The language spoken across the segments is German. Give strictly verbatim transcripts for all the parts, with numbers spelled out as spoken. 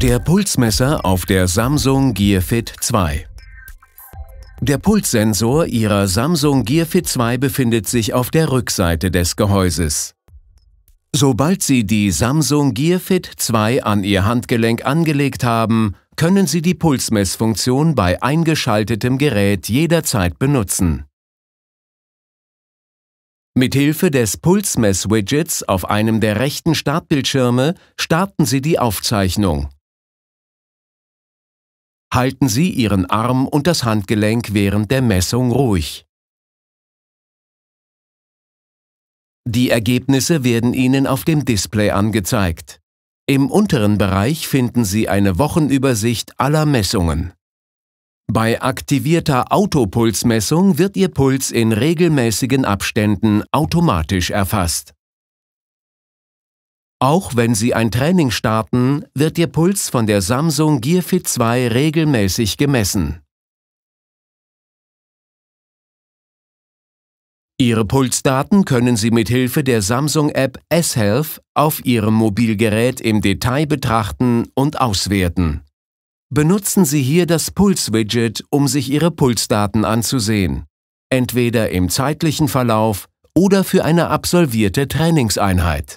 Der Pulsmesser auf der Samsung Gear Fit zwei. Der Pulssensor Ihrer Samsung Gear Fit zwei befindet sich auf der Rückseite des Gehäuses. Sobald Sie die Samsung Gear Fit zwei an Ihr Handgelenk angelegt haben, können Sie die Pulsmessfunktion bei eingeschaltetem Gerät jederzeit benutzen. Mithilfe des Pulsmess-Widgets auf einem der rechten Startbildschirme starten Sie die Aufzeichnung. Halten Sie Ihren Arm und das Handgelenk während der Messung ruhig. Die Ergebnisse werden Ihnen auf dem Display angezeigt. Im unteren Bereich finden Sie eine Wochenübersicht aller Messungen. Bei aktivierter Autopulsmessung wird Ihr Puls in regelmäßigen Abständen automatisch erfasst. Auch wenn Sie ein Training starten, wird Ihr Puls von der Samsung Gear Fit zwei regelmäßig gemessen. Ihre Pulsdaten können Sie mithilfe der Samsung-App S-Health auf Ihrem Mobilgerät im Detail betrachten und auswerten. Benutzen Sie hier das Puls-Widget, um sich Ihre Pulsdaten anzusehen, entweder im zeitlichen Verlauf oder für eine absolvierte Trainingseinheit.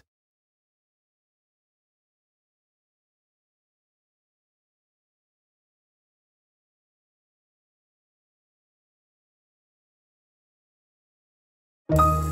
you